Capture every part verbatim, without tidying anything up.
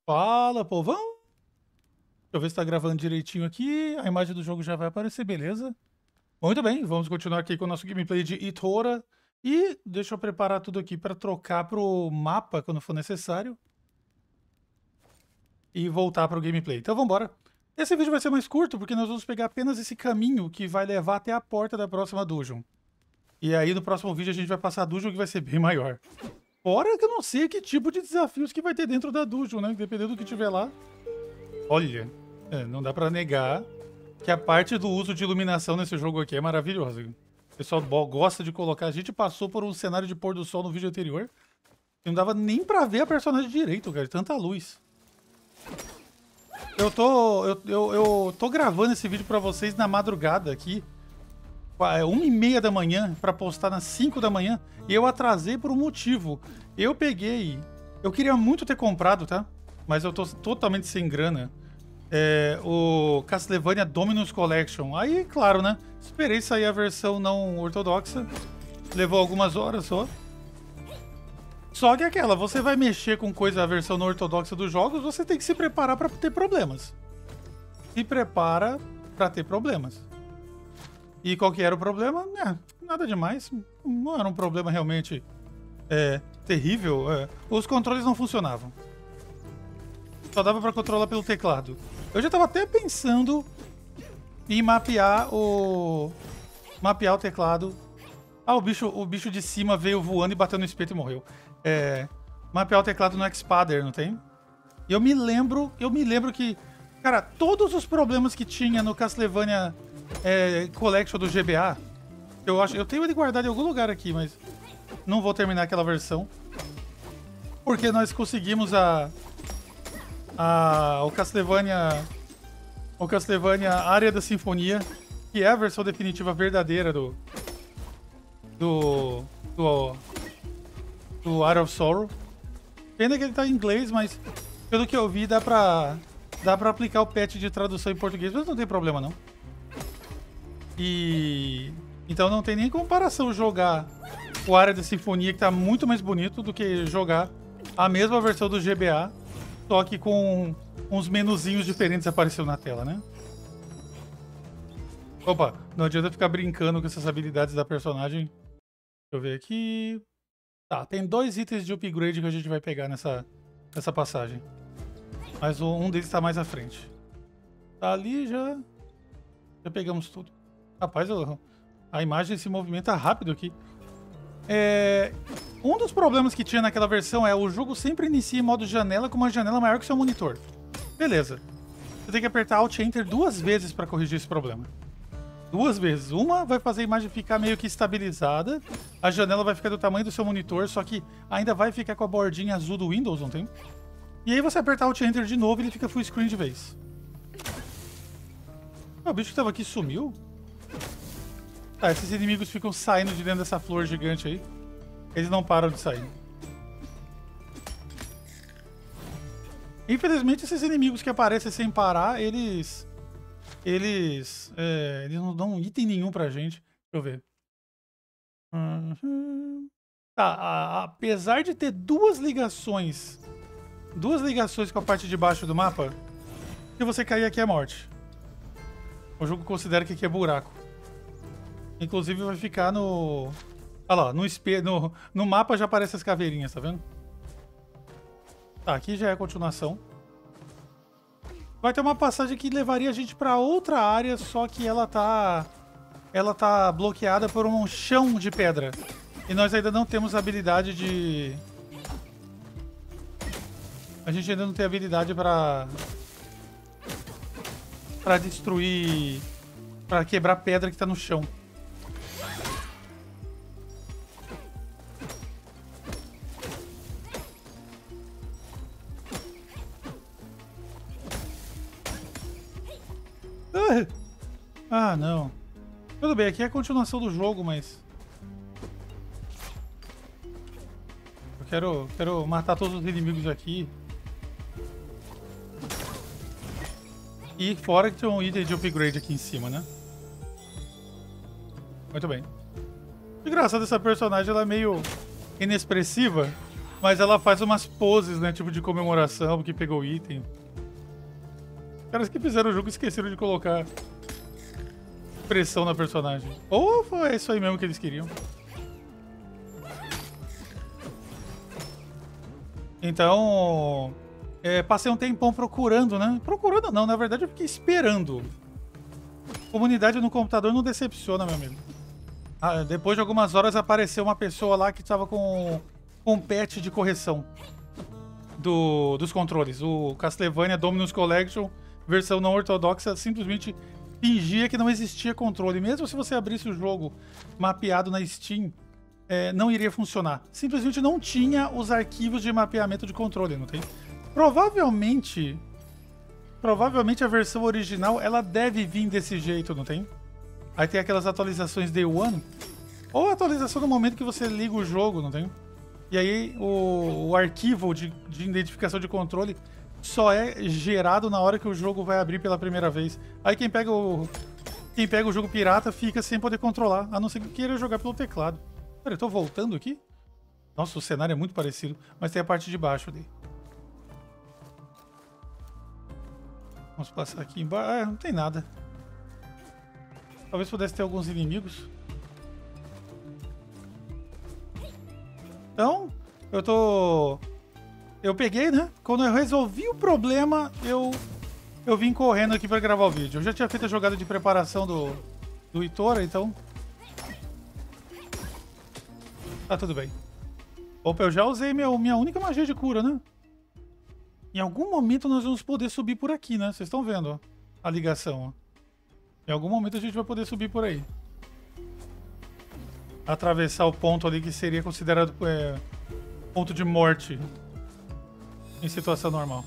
Fala, povão! Deixa eu ver se tá gravando direitinho aqui. A imagem do jogo já vai aparecer, beleza? Muito bem, vamos continuar aqui com o nosso gameplay de Ithora. E deixa eu preparar tudo aqui para trocar pro mapa quando for necessário. E voltar para o gameplay. Então vamos embora. Esse vídeo vai ser mais curto porque nós vamos pegar apenas esse caminho que vai levar até a porta da próxima dungeon. E aí no próximo vídeo a gente vai passar a dungeon que vai ser bem maior. Fora que eu não sei que tipo de desafios que vai ter dentro da dungeon, né? Dependendo do que tiver lá. Olha, é, não dá pra negar que a parte do uso de iluminação nesse jogo aqui é maravilhosa. O pessoal gosta de colocar. A gente passou por um cenário de pôr do sol no vídeo anterior. E não dava nem pra ver a personagem direito, cara. Tanta luz. Eu tô, eu, eu, eu tô gravando esse vídeo pra vocês na madrugada aqui. É uma e meia da manhã pra postar nas cinco da manhã. E eu atrasei por um motivo. Eu peguei... Eu queria muito ter comprado, tá? Mas eu tô totalmente sem grana. É, o Castlevania Dominus Collection. Aí, claro, né? Esperei sair a versão não ortodoxa. Levou algumas horas só. Só que aquela, você vai mexer com coisa a versão não ortodoxa dos jogos, você tem que se preparar pra ter problemas. Se prepara pra ter problemas. E qual que era o problema? É, nada demais. Não era um problema realmente é, terrível. É. Os controles não funcionavam. Só dava pra controlar pelo teclado. Eu já tava até pensando em mapear o... Mapear o teclado. Ah, o bicho, o bicho de cima veio voando e bateu no espeto e morreu. É, mapear o teclado no Xpadder, não tem? E eu me lembro, eu me lembro que, cara, todos os problemas que tinha no Castlevania é, Collection do G B A, eu acho, eu tenho ele guardado em algum lugar aqui, mas não vou terminar aquela versão, porque nós conseguimos a, a o Castlevania, o Castlevania Área da Sinfonia, que é a versão definitiva verdadeira do do do do Art of Sorrow. Pena que ele tá em inglês, mas pelo que eu vi dá pra, dá pra aplicar o patch de tradução em português, mas não tem problema não. E... Então não tem nem comparação jogar o Área da Sinfonia, que tá muito mais bonito, do que jogar a mesma versão do G B A, só que com uns menuzinhos diferentes aparecendo na tela, né? Opa, não adianta ficar brincando com essas habilidades da personagem. Deixa eu ver aqui... Tá, tem dois itens de upgrade que a gente vai pegar nessa, nessa passagem. Mas um deles tá mais à frente. Tá ali, já... Já pegamos tudo. Rapaz, eu, a imagem se movimenta rápido aqui. É, um dos problemas que tinha naquela versão é o jogo sempre inicia em modo janela com uma janela maior que o seu monitor. Beleza. Você tem que apertar Alt Enter duas vezes para corrigir esse problema. Duas vezes. Uma vai fazer a imagem ficar meio que estabilizada. A janela vai ficar do tamanho do seu monitor, só que ainda vai ficar com a bordinha azul do Windows, não tem? E aí você apertar Alt Enter de novo e ele fica full screen de vez. Ah, o bicho que tava aqui sumiu? Tá, esses inimigos ficam saindo de dentro dessa flor gigante aí. Eles não param de sair. Infelizmente, esses inimigos que aparecem sem parar, eles... Eles, é, eles não dão item nenhum pra gente. Deixa eu ver. Uhum. Tá, a, a, apesar de ter duas ligações, duas ligações com a parte de baixo do mapa, se você cair aqui é morte. O jogo considera que aqui é buraco. Inclusive vai ficar no... Olha lá, no, espelho, no, no mapa já aparecem as caveirinhas, tá vendo? Tá, aqui já é a continuação. Vai ter uma passagem que levaria a gente pra outra área, só que ela tá... Ela tá bloqueada por um chão de pedra. E nós ainda não temos habilidade de... A gente ainda não tem habilidade pra... Pra destruir... Pra quebrar pedra que tá no chão. Ah, não. Tudo bem, aqui é a continuação do jogo, mas... Eu quero, quero matar todos os inimigos aqui. E fora que tem um item de upgrade aqui em cima, né? Muito bem. Engraçado, essa personagem, ela é meio inexpressiva. Mas ela faz umas poses, né? Tipo de comemoração, porque pegou o item. Os caras que fizeram o jogo esqueceram de colocar pressão na personagem. Ou foi isso aí mesmo que eles queriam. Então, é, passei um tempão procurando, né? Procurando não, na verdade eu fiquei esperando. Comunidade no computador não decepciona, meu amigo. Ah, depois de algumas horas apareceu uma pessoa lá que estava com, com um patch de correção do, dos controles. O Castlevania Dominus Collection, versão não ortodoxa, simplesmente fingia que não existia controle. Mesmo se você abrisse o jogo mapeado na Steam, é, não iria funcionar. Simplesmente não tinha os arquivos de mapeamento de controle, não tem? Provavelmente... Provavelmente a versão original, ela deve vir desse jeito, não tem? Aí tem aquelas atualizações Day One. Ou atualização no momento que você liga o jogo, não tem? E aí o, o arquivo de, de identificação de controle só é gerado na hora que o jogo vai abrir pela primeira vez. Aí quem pega o, quem pega o jogo pirata fica sem poder controlar, a não ser que queira jogar pelo teclado. Pera, eu tô voltando aqui? Nossa, o cenário é muito parecido, mas tem a parte de baixo ali. Vamos passar aqui embaixo. Ah, não tem nada. Talvez pudesse ter alguns inimigos. Então, eu tô... Eu peguei, né? Quando eu resolvi o problema, eu... Eu vim correndo aqui pra gravar o vídeo. Eu já tinha feito a jogada de preparação do... Do Itora, então... Tá tudo bem. Opa, eu já usei meu, minha única magia de cura, né? Em algum momento nós vamos poder subir por aqui, né? Vocês estão vendo, ó, a ligação, ó. Em algum momento a gente vai poder subir por aí. Atravessar o ponto ali que seria considerado é, ponto de morte em situação normal.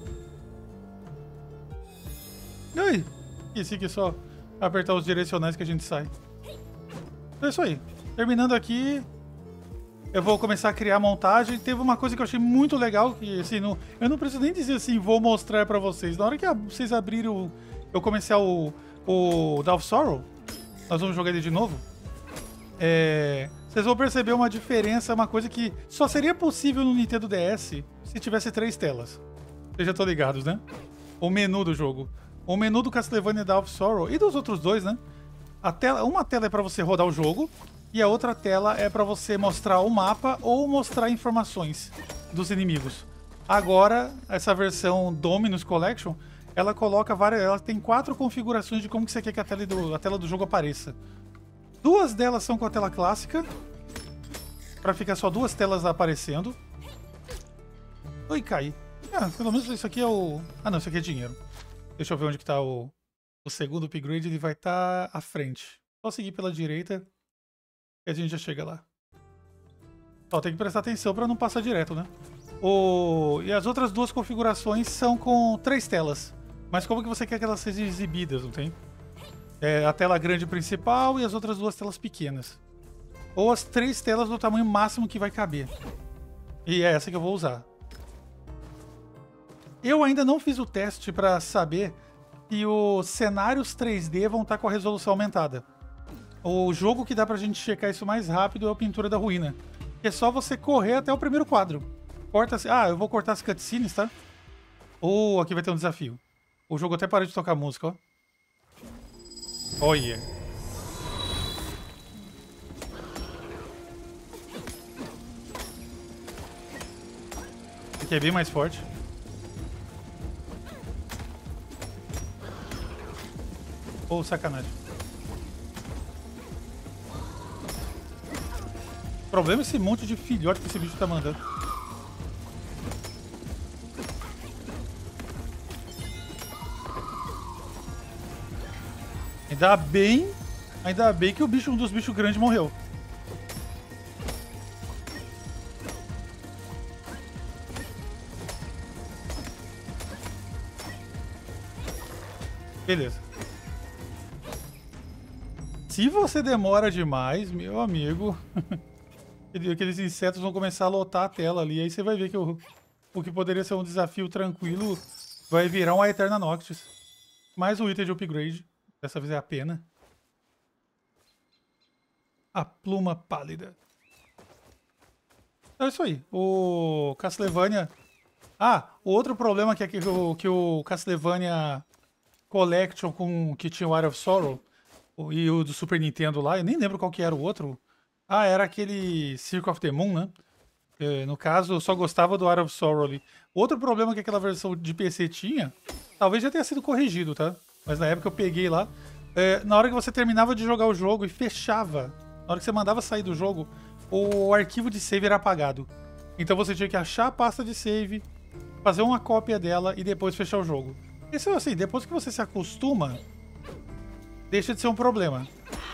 E aí? Esse aqui é só apertar os direcionais que a gente sai. Então é isso aí. Terminando aqui... Eu vou começar a criar a montagem. Teve uma coisa que eu achei muito legal, que assim, não, eu não preciso nem dizer assim, vou mostrar pra vocês. Na hora que a, vocês abriram, eu comecei o, o Dawn of Sorrow, nós vamos jogar ele de novo, é, vocês vão perceber uma diferença, uma coisa que só seria possível no Nintendo D S se tivesse três telas. Vocês já estão ligados, né? O menu do jogo. O menu do Castlevania Dawn of Sorrow e dos outros dois, né? A tela, uma tela é pra você rodar o jogo, e a outra tela é para você mostrar o mapa ou mostrar informações dos inimigos. Agora, essa versão Dominus Collection, ela coloca várias... Ela tem quatro configurações de como que você quer que a tela do, a tela do jogo apareça. Duas delas são com a tela clássica, para ficar só duas telas aparecendo. Oi, cai. Ah, pelo menos isso aqui é o... Ah, não, isso aqui é dinheiro. Deixa eu ver onde que tá o... O segundo upgrade, ele vai estar tá à frente. Só seguir pela direita... E a gente já chega lá. Só tem que prestar atenção para não passar direto, né? O... E as outras duas configurações são com três telas. Mas como que você quer que elas sejam exibidas, não tem? É a tela grande principal e as outras duas telas pequenas. Ou as três telas do tamanho máximo que vai caber. E é essa que eu vou usar. Eu ainda não fiz o teste para saber se os cenários três D vão estar com a resolução aumentada. O jogo que dá pra gente checar isso mais rápido é o Pintura da Ruína. Que é só você correr até o primeiro quadro. Corta... Ah, eu vou cortar as cutscenes, tá? Ou oh, aqui vai ter um desafio. O jogo até parou de tocar música, ó. Olha. Aqui é bem mais forte. Oh, sacanagem. O problema é esse monte de filhote que esse bicho tá mandando. Ainda bem... Ainda bem que o bicho, um dos bichos grandes morreu. Beleza. Se você demora demais, meu amigo... Aqueles insetos vão começar a lotar a tela ali. Aí você vai ver que o, o que poderia ser um desafio tranquilo vai virar uma Eterna Noctis. Mais um item de upgrade. Dessa vez é a pena. A pluma pálida. É isso aí. O Castlevania... Ah, o outro problema que é que o, que o Castlevania Collection com, que tinha o Eye of Sorrow o- e o do Super Nintendo lá, eu nem lembro qual que era o outro. Ah, era aquele Circle of the Moon, né? É, no caso, eu só gostava do Eye of Sorrow ali. Outro problema que aquela versão de P C tinha, talvez já tenha sido corrigido, tá? Mas na época eu peguei lá. É, na hora que você terminava de jogar o jogo e fechava, na hora que você mandava sair do jogo, o arquivo de save era apagado. Então você tinha que achar a pasta de save, fazer uma cópia dela e depois fechar o jogo. Isso assim, depois que você se acostuma, deixa de ser um problema.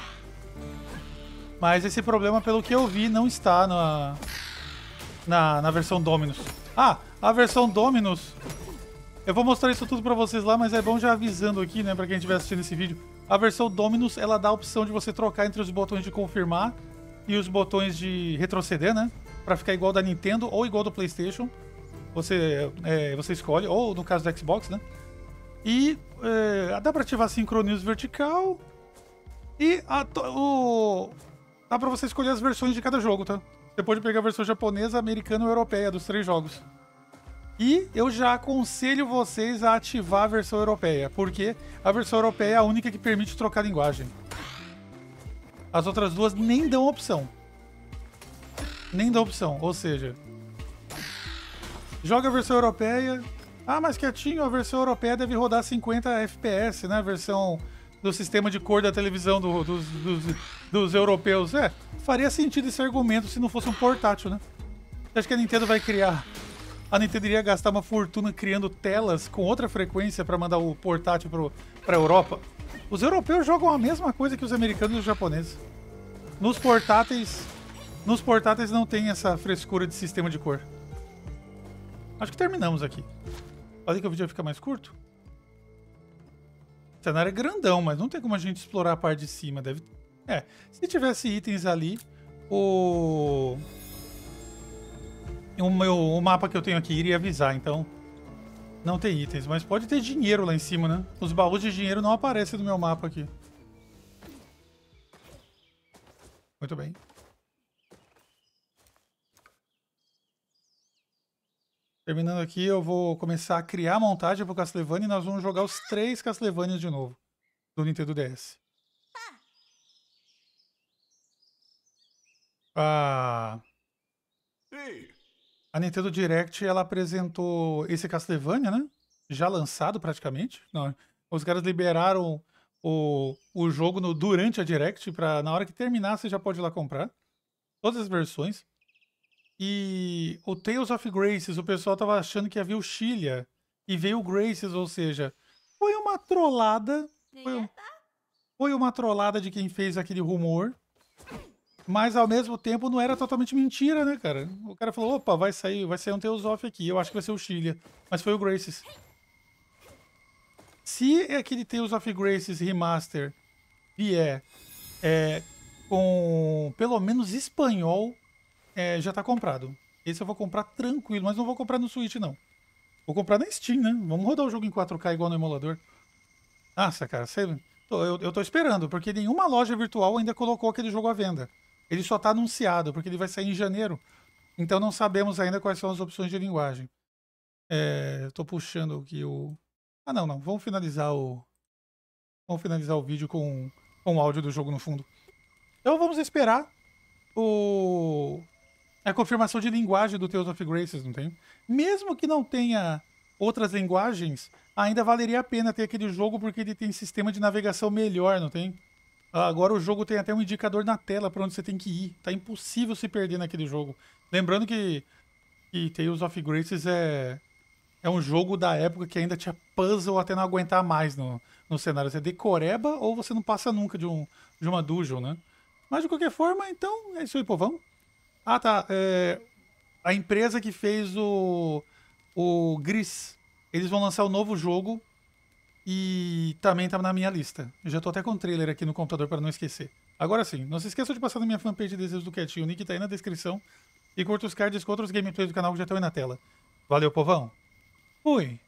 Mas esse problema, pelo que eu vi, não está na, na, na versão Dominus. Ah, a versão Dominus... Eu vou mostrar isso tudo pra vocês lá, mas é bom já avisando aqui, né, pra quem estiver assistindo esse vídeo. A versão Dominus, ela dá a opção de você trocar entre os botões de confirmar e os botões de retroceder, né? Pra ficar igual da Nintendo ou igual do PlayStation. Você, é, você escolhe, ou no caso do Xbox, né? E é, dá pra ativar sincronismo vertical. E a, o, dá pra você escolher as versões de cada jogo, tá? Você pode pegar a versão japonesa, americana ou europeia dos três jogos. E eu já aconselho vocês a ativar a versão europeia, porque a versão europeia é a única que permite trocar linguagem. As outras duas nem dão opção. Nem dão opção, ou seja... Joga a versão europeia... Ah, mas quietinho, a versão europeia deve rodar cinquenta F P S, né? A versão do sistema de cor da televisão do, dos, dos, dos europeus. É, faria sentido esse argumento se não fosse um portátil, né? Você acha que a Nintendo vai criar... A Nintendo iria gastar uma fortuna criando telas com outra frequência para mandar o portátil para a Europa? Os europeus jogam a mesma coisa que os americanos e os japoneses. Nos portáteis, nos portáteis não tem essa frescura de sistema de cor. Acho que terminamos aqui. Falei que o vídeo ia ficar mais curto? O cenário é grandão, mas não tem como a gente explorar a parte de cima. Deve... É, se tivesse itens ali, o... O, meu, o mapa que eu tenho aqui iria avisar, então não tem itens, mas pode ter dinheiro lá em cima, né? Os baús de dinheiro não aparecem no meu mapa aqui. Muito bem. Terminando aqui, eu vou começar a criar a montagem pro Castlevania e nós vamos jogar os três Castlevanias de novo, do Nintendo D S. Ah... A Nintendo Direct, ela apresentou esse Castlevania, né? Já lançado praticamente. Não, os caras liberaram o, o jogo no, durante a Direct, pra na hora que terminar você já pode ir lá comprar. Todas as versões. E o Tales of Graces, o pessoal tava achando que havia o Xillia e veio o Graces, ou seja, foi uma trollada. Foi, foi uma trollada de quem fez aquele rumor. Mas ao mesmo tempo não era totalmente mentira, né, cara? O cara falou, opa, vai sair, vai sair um Tales of aqui. Eu acho que vai ser o Xillia. Mas foi o Graces. Se aquele Tales of Graces Remaster vier é, com pelo menos espanhol, é, já tá comprado. Esse eu vou comprar tranquilo, mas não vou comprar no Switch, não. Vou comprar na Steam, né? Vamos rodar o jogo em quatro K igual no emulador. Nossa, cara, você... eu, eu tô esperando, porque nenhuma loja virtual ainda colocou aquele jogo à venda. Ele só está anunciado, porque ele vai sair em janeiro. Então não sabemos ainda quais são as opções de linguagem. É, tô puxando aqui o... Ah, não, não. Vamos finalizar o... Vamos finalizar o vídeo com, com o áudio do jogo no fundo. Então vamos esperar o... a confirmação de linguagem do Tales of Graces, não tem? Mesmo que não tenha outras linguagens, ainda valeria a pena ter aquele jogo, porque ele tem sistema de navegação melhor, não tem? Agora o jogo tem até um indicador na tela para onde você tem que ir. Tá impossível se perder naquele jogo. Lembrando que, que Tales of Graces é, é um jogo da época que ainda tinha puzzle até não aguentar mais no, no cenário. Você decoreba ou você não passa nunca de, um, de uma dungeon, né? Mas de qualquer forma, então, é isso aí, povão. Ah, tá. É, a empresa que fez o, o Gris, eles vão lançar um novo jogo. E também tá na minha lista. Eu já tô até com o trailer aqui no computador para não esquecer. Agora sim, não se esqueça de passar na minha fanpage de Desejos do Quietinho. O link tá aí na descrição. E curta os cards com outros gameplays do canal que já estão aí na tela. Valeu, povão. Fui!